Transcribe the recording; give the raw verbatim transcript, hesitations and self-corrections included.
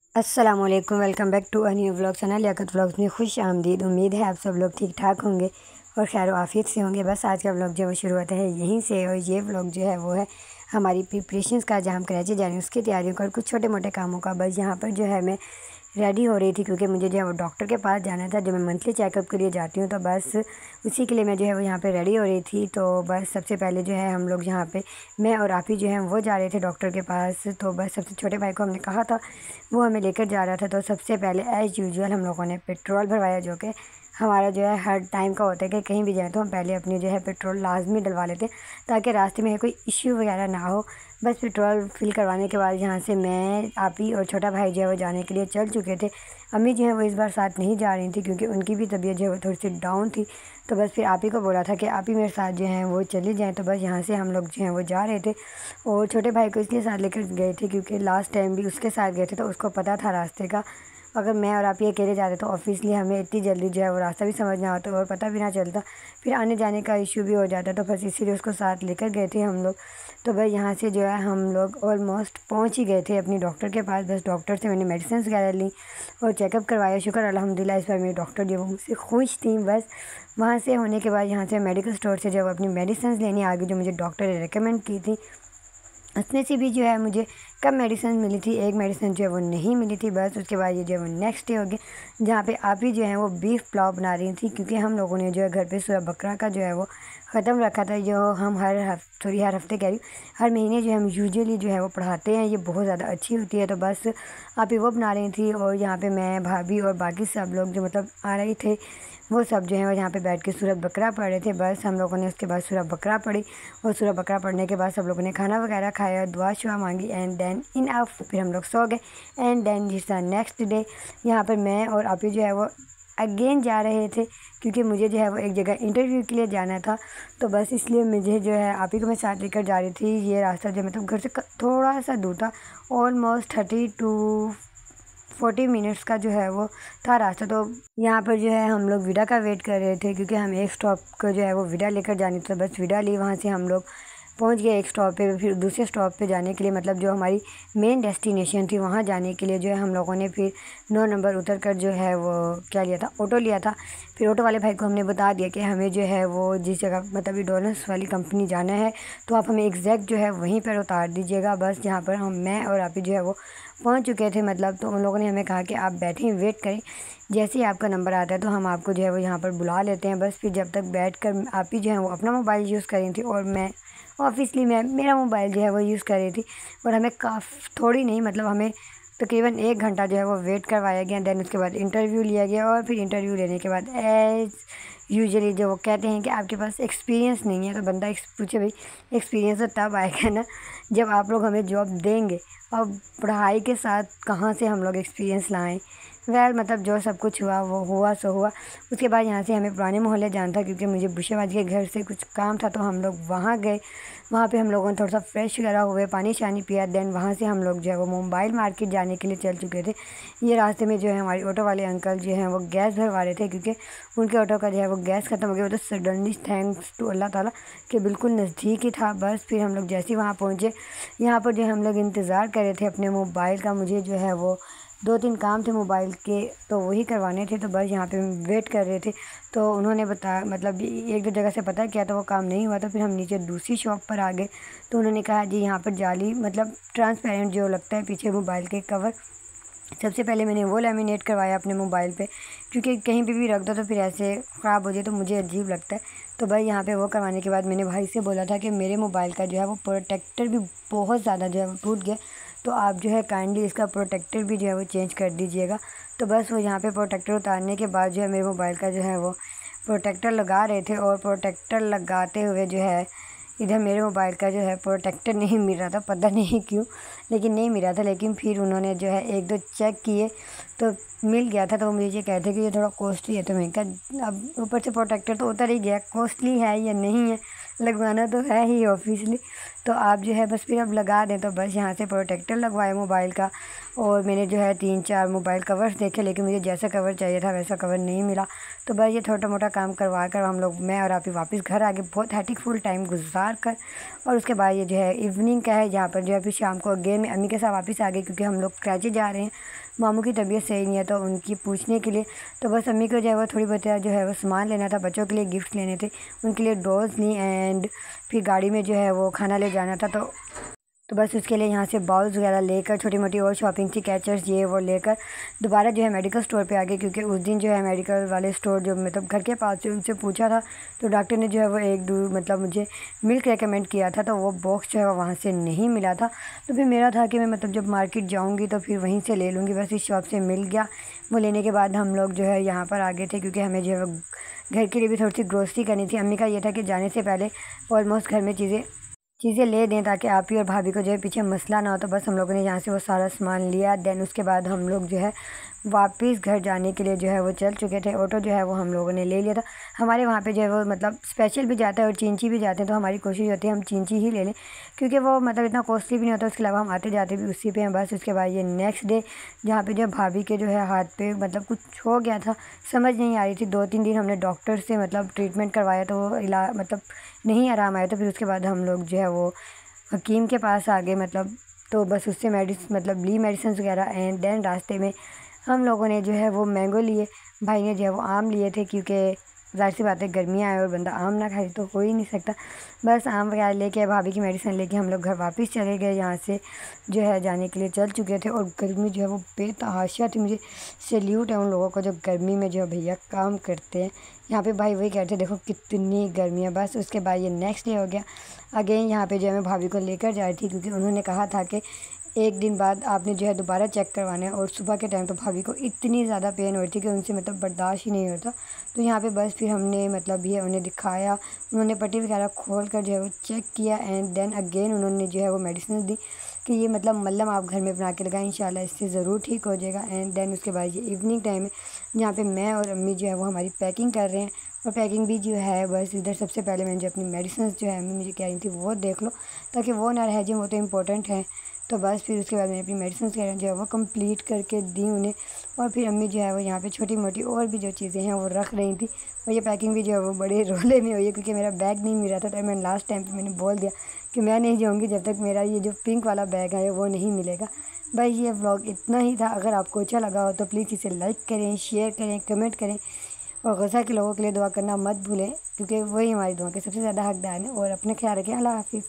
अस्सलाम वालेकुम, welcome back to a new vlog channel Liaquat vlogs में खुश आमदीद। उम्मीद है आप सब लोग ठीक ठाक होंगे और खैर आफियत से होंगे। बस आज का व्लॉग जो है वो शुरू होता है यहीं से, और ये व्लॉग जो है वो है हमारी प्रिपरेशंस का, जहाँ हम कराची जा रहे हैं उसकी तैयारियों का और कुछ छोटे मोटे कामों का। बस यहाँ पर जो है मैं रेडी हो रही थी क्योंकि मुझे जो है वो डॉक्टर के पास जाना था, जो मैं मंथली चेकअप के लिए जाती हूँ। तो बस उसी के लिए मैं जो है वो यहाँ पे रेडी हो रही थी। तो बस सबसे पहले जो है हम लोग यहाँ पे, मैं और आप ही जो है वो जा रहे थे डॉक्टर के पास। तो बस सबसे छोटे भाई को हमने कहा था, वो हमें लेकर जा रहा था। तो सबसे पहले एज़ यूजुअल हम लोगों ने पेट्रोल भरवाया, जो कि हमारा जो है हर टाइम का होता है कि कहीं भी जाए तो हम पहले अपनी जो है पेट्रोल लाजमी डलवा लेते हैं, ताकि रास्ते में कोई इश्यू वगैरह ना हो। बस पेट्रोल फिल करवाने के बाद यहाँ से मैं, आप ही और छोटा भाई जो है वो जाने के लिए चल चुके थे। अम्मी जो है वो इस बार साथ नहीं जा रही थी क्योंकि उनकी भी तबीयत जो है वो थोड़ी सी डाउन थी। तो बस फिर आप ही को बोला था कि आप ही मेरे साथ जो हैं वो चली जाएँ। तो बस यहाँ से हम लोग जो हैं वो जा रहे थे, और छोटे भाई को इसलिए साथ लेकर गए थे क्योंकि लास्ट टाइम भी उसके साथ गए थे तो उसको पता था रास्ते का। अगर मैं और आप ही अकेले जाते तो ऑब्वियसली हमें इतनी जल्दी जो है वो रास्ता भी समझ ना आता और पता भी ना चलता, फिर आने जाने का इशू भी हो जाता। तो बस इसीलिए उसको साथ लेकर गए थे हम लोग। तो बस यहाँ से जो है हम लोग ऑलमोस्ट पहुँच ही गए थे अपनी डॉक्टर के पास। बस डॉक्टर से मैंने मेडिसिन वगैरह ली और चेकअप करवाया। शुक्र अल्हम्दुलिल्लाह इस बार मेरी डॉक्टर जो है वो मुझसे खुश थी। बस वहाँ से होने के बाद यहाँ से मेडिकल स्टोर से जो है अपनी मेडिसिन लेने आ गई, जो मुझे डॉक्टर ने रिकमेंड की थी। उसमें से भी जो है मुझे कम मेडिसिन मिली थी, एक मेडिसिन जो है वो नहीं मिली थी। बस उसके बाद ये जो है वो नेक्स्ट डे हो गया, जहाँ पे आप ही जो है वो बीफ पुलाव बना रही थी क्योंकि हम लोगों ने जो है घर पे सूरह बकरा का जो है वो ख़त्म रखा था, जो हम हर हफ सॉरी हर हफ्ते कह रही हर महीने जो हम यूजुअली जो है वो पढ़ाते हैं। ये बहुत ज़्यादा अच्छी होती है। तो बस आप ही वो बना रही थी, और यहाँ पे मैं, भाभी और बाकी सब लोग जो मतलब आ रहे थे वो सब जो है वो यहाँ पे बैठ के सूरत बकरा पढ़ रहे थे। बस हम लोगों ने उसके बाद सूरत बकरा पढ़ी, और सूरत बकरा पढ़ने के बाद सब लोगों ने खाना वगैरह खाया, दुआ शुआ मांगी, एंड देन इन ऑफ फिर हम लोग सो गए। एंड देन जिस नेक्स्ट डे यहाँ पर मैं और आप ही जो है वो अगेन जा रहे थे क्योंकि मुझे जो है वो एक जगह इंटरव्यू के लिए जाना था। तो बस इसलिए मुझे जो है आप ही को मैं साथ लेकर जा रही थी। ये रास्ता जो मतलब घर से थोड़ा सा दूर था, almost thirty to forty minutes का जो है वो था रास्ता। तो यहाँ पर जो है हम लोग विदा का वेट कर रहे थे क्योंकि हम एक स्टॉप को जो है वो विदा लेकर जानी थी। तो बस विदा ली, वहाँ से हम लोग पहुँच गए एक स्टॉप पे। फिर दूसरे स्टॉप पे जाने के लिए, मतलब जो हमारी मेन डेस्टिनेशन थी वहाँ जाने के लिए जो है हम लोगों ने फिर नौ नंबर उतर कर जो है वो क्या लिया था, ऑटो लिया था। फिर ऑटो वाले भाई को हमने बता दिया कि हमें जो है वो जिस जगह मतलब ये डोनस वाली कंपनी जाना है, तो आप हमें एग्जैक्ट जो है वहीं पर उतार दीजिएगा। बस जहाँ पर हम, मैं और आप ही जो है वो पहुंच चुके थे मतलब। तो उन लोगों ने हमें कहा कि आप बैठें, वेट करें, जैसे ही आपका नंबर आता है तो हम आपको जो है वो यहाँ पर बुला लेते हैं। बस फिर जब तक बैठ कर आप ही जो है वो अपना मोबाइल यूज़ कर रही थी, और मैं ऑब्वियसली मैं मेरा मोबाइल जो है वो यूज़ कर रही थी। और हमें काफ़ी थोड़ी नहीं, मतलब हमें तकरीबन एक घंटा जो है वो वेट करवाया गया। दैन उसके बाद इंटरव्यू लिया गया, और फिर इंटरव्यू लेने के बाद एज़ यूजुअली जो वो कहते हैं कि आपके पास एक्सपीरियंस नहीं है, तो बंदा पूछे भाई एक्सपीरियंस तो तब आएगा ना जब आप लोग हमें जॉब देंगे। अब पढ़ाई के साथ कहाँ से हम लोग एक्सपीरियंस लाएं। वैल मतलब जो सब कुछ हुआ वो हुआ सो हुआ। उसके बाद यहाँ से हमें पुराने मोहल्ले जाना था क्योंकि मुझे बुशेबाजी के घर से कुछ काम था, तो हम लोग वहाँ गए। वहाँ पे हम लोगों ने थोड़ा सा फ्रेश वगैरह हुए, पानी शानी पिया। देन वहाँ से हम लोग जो है वो मोबाइल मार्केट जाने के लिए चल चुके थे। ये रास्ते में जो है हमारे ऑटो वाले अंकल जो हैं वो गैस भरवा रहे थे क्योंकि उनके ऑटो का जो है वो गैस ख़त्म हो गया। वो तो सडनली थैंक्स टू अल्लाह ताला कि बिल्कुल नज़दीक ही था। बस फिर हम लोग जैसे ही वहाँ पहुँचे, यहाँ पर जो हम लोग इंतज़ार कर रहे थे अपने मोबाइल का। मुझे जो है वो दो तीन काम थे मोबाइल के, तो वही करवाने थे। तो बस यहाँ पे वेट कर रहे थे। तो उन्होंने बताया, मतलब एक दो जगह से पता किया तो वो काम नहीं हुआ, तो फिर हम नीचे दूसरी शॉप पर आ गए। तो उन्होंने कहा जी यहाँ पर जाली मतलब ट्रांसपेरेंट जो लगता है पीछे मोबाइल के कवर, सबसे पहले मैंने वो लेमिनेट करवाया अपने मोबाइल पे, क्योंकि कहीं पे भी रख दो तो फिर ऐसे ख़राब हो जाए तो मुझे अजीब लगता है। तो भाई यहाँ पे वो करवाने के बाद मैंने भाई से बोला था कि मेरे मोबाइल का जो है वो प्रोटेक्टर भी बहुत ज़्यादा जो है वो टूट गया, तो आप जो है काइंडली इसका प्रोटेक्टर भी जो है वो चेंज कर दीजिएगा। तो बस वो यहाँ पे प्रोटेक्टर उतारने के बाद जो है मेरे मोबाइल का जो है वो प्रोटेक्टर लगा रहे थे, और प्रोटेक्टर लगाते हुए जो है इधर मेरे मोबाइल का जो है प्रोटेक्टर नहीं मिल रहा था, पता नहीं क्यों, लेकिन नहीं मिल रहा था। लेकिन फिर उन्होंने जो है एक दो चेक किए तो मिल गया था। तो वो मुझे ये कहते कि ये थोड़ा कॉस्टली है, तो मैंने कहा अब ऊपर से प्रोटेक्टर तो उतर ही गया, कॉस्टली है या नहीं है, लगवाना तो है ही ऑब्वियसली। तो आप जो है बस फिर अब लगा दें। तो बस यहाँ से प्रोटेक्टर लगवाया मोबाइल का, और मैंने जो है तीन चार मोबाइल कवर्स देखे, लेकिन मुझे जैसा कवर चाहिए था वैसा कवर नहीं मिला। तो बस ये छोटा मोटा काम करवा कर हम लोग मैं और आप ही वापस घर आ गए, बहुत हैटिक फुल टाइम गुजार कर। और उसके बाद ये जो है इवनिंग का है, जहाँ पर जो है फिर शाम को अगेन मैं अम्मी के साथ वापस आ गई, क्योंकि हम लोग कराची जा रहे हैं, मामू की तबीयत सही नहीं है तो उनकी पूछने के लिए। तो बस अम्मी को जो है वो थोड़ी बहुत जो है वो सामान लेना था, बच्चों के लिए गिफ्ट लेने थे, उनके लिए डॉल्स ली एंड फिर गाड़ी में जो है वो खाना ले जाना था। तो तो बस उसके लिए यहाँ से बाउल्स वगैरह लेकर छोटी मोटी और शॉपिंग थी, कैचर्स ये वो लेकर दोबारा जो है मेडिकल स्टोर पे आ गए, क्योंकि उस दिन जो है मेडिकल वाले स्टोर जो मतलब घर के पास से उनसे पूछा था, तो डॉक्टर ने जो है वो एक दो मतलब मुझे मिल्क रेकमेंड किया था, तो वो बॉक्स जो है वो वहाँ से नहीं मिला था। तो फिर मेरा था कि मैं मतलब जब मार्केट जाऊँगी तो फिर वहीं से ले लूँगी, बस इस शॉप से मिल गया। वो लेने के बाद हम लोग जो है यहाँ पर आ गए थे, क्योंकि हमें जो है वो घर के लिए भी थोड़ी सी ग्रोसरी करनी थी। अम्मी का ये था कि जाने से पहले ऑलमोस्ट घर में चीज़ें चीज़ें ले दें, ताकि आप ही और भाभी को जो है पीछे मसला ना हो। तो बस हम लोगों ने यहाँ से वो सारा सामान लिया। देन उसके बाद हम लोग जो है वापस घर जाने के लिए जो है वो चल चुके थे। ऑटो जो है वो हम लोगों ने ले लिया था। हमारे वहाँ पे जो है वो मतलब स्पेशल भी जाता है और चिंची भी जाते हैं, तो हमारी कोशिश होती है हम चिंची ही ले लें, क्योंकि वो मतलब इतना कॉस्टली भी नहीं होता। उसके अलावा हम आते जाते भी उसी पे हैं। बस उसके बाद ये नेक्स्ट डे, जहाँ पे जो है भाभी के जो है हाथ पे मतलब कुछ हो गया था, समझ नहीं आ रही थी। दो तीन दिन हमने डॉक्टर से मतलब ट्रीटमेंट करवाया, तो वो इलाज मतलब नहीं आराम आया। तो फिर उसके बाद हम लोग जो है वो हकीम के पास आ गए मतलब। तो बस उससे मेडिसिन मतलब ली मेडिसिन वगैरह एंड देन रास्ते में हम लोगों ने जो है वो मैंगो लिए, भाई ने जो है वो आम लिए थे, क्योंकि ज़ाहिर सी बात है गर्मियाँ आए और बंदा आम ना खाए तो हो ही नहीं सकता। बस आम वगैरह लेके भाभी की मेडिसिन लेके हम लोग घर वापस चले गए। यहाँ से जो है जाने के लिए चल चुके थे, और गर्मी जो है वो बेतहाशा थी। मुझे सैल्यूट है उन लोगों को जो गर्मी में जो भैया काम करते हैं। यहाँ पे भाई वही कहते थे देखो कितनी गर्मी है। बस उसके बाद ये नेक्स्ट डे हो गया। अगेन यहाँ पे जो है मैं भाभी को लेकर जा रही थी, क्योंकि उन्होंने कहा था कि एक दिन बाद आपने जो है दोबारा चेक करवाना है। और सुबह के टाइम तो भाभी को इतनी ज़्यादा पेन हो रही थी कि उनसे मतलब बर्दाश्त ही नहीं होता। तो यहाँ पे बस फिर हमने मतलब ये उन्हें दिखाया, उन्होंने पट्टी वगैरह खोल कर जो है वो चेक किया एंड देन अगेन उन्होंने जो है वो मेडिसिन दी कि ये मतलब मल्लम आप घर में बना के लगाएं, इंशाल्लाह इससे ज़रूर ठीक हो जाएगा। एंड देन उसके बाद ये इवनिंग टाइम है, जहाँ पे मैं और अम्मी जो है वो हमारी पैकिंग कर रहे हैं। और पैकिंग भी जो है बस इधर सबसे पहले मैंने जो अपनी मेडिसिन जो है अम्मी मुझे कह रही थी वो देख लो, ताकि वो ना रह जाए, वो तो इम्पोर्टेंट है। तो बस फिर उसके बाद मैंने अपनी मेडिसिन वगैरह जो है वो कंप्लीट करके दी उन्हें। और फिर अम्मी जो है वो यहाँ पे छोटी मोटी और भी जो चीज़ें हैं वो रख रही थी। और ये पैकिंग भी जो है वो बड़े रोले में हुई है, क्योंकि मेरा बैग नहीं मिल रहा था। तो मैंने लास्ट टाइम पे मैंने बोल दिया कि मैं नहीं जाऊँगी जब तक मेरा ये जो पिंक वाला बैग है वो नहीं मिलेगा। भाई ये व्लॉग इतना ही था। अगर आपको अच्छा लगा हो तो प्लीज़ इसे लाइक करें, शेयर करें, कमेंट करें, और गज़ा के लोगों के लिए दुआ करना मत भूलें, क्योंकि वही हमारी दुआ के सबसे ज़्यादा हकदार हैं। और अपना ख्याल रखें। अल्लाह हाफ़िज़।